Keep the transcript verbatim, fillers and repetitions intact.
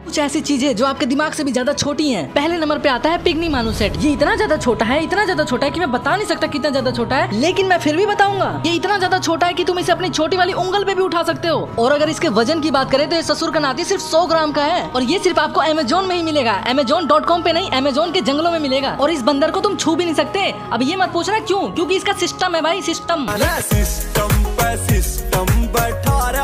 कुछ ऐसी चीजें जो आपके दिमाग से भी ज्यादा छोटी हैं। पहले नंबर पे आता है पिग्मी मानूसेट। ये इतना ज्यादा छोटा है, इतना ज्यादा छोटा है कि मैं बता नहीं सकता कितना ज्यादा छोटा है, लेकिन मैं फिर भी बताऊंगा। ये इतना ज्यादा छोटा है कि तुम इसे अपनी छोटी वाली उंगल पे भी उठा सकते हो। और अगर इसके वजन की बात करें तो ये ससुर का नाती सिर्फ सौ ग्राम का है, और ये सिर्फ आपको अमेजोन में ही मिलेगा। अमेजोन डॉट कॉम पे नहीं, अमेजोन के जंगलों में मिलेगा। और इस बंदर को तुम छू भी नहीं सकते। अब ये मत पूछना क्यों, क्योंकि इसका सिस्टम है भाई, सिस्टम। सिस्टम पे सिस्टम बैठा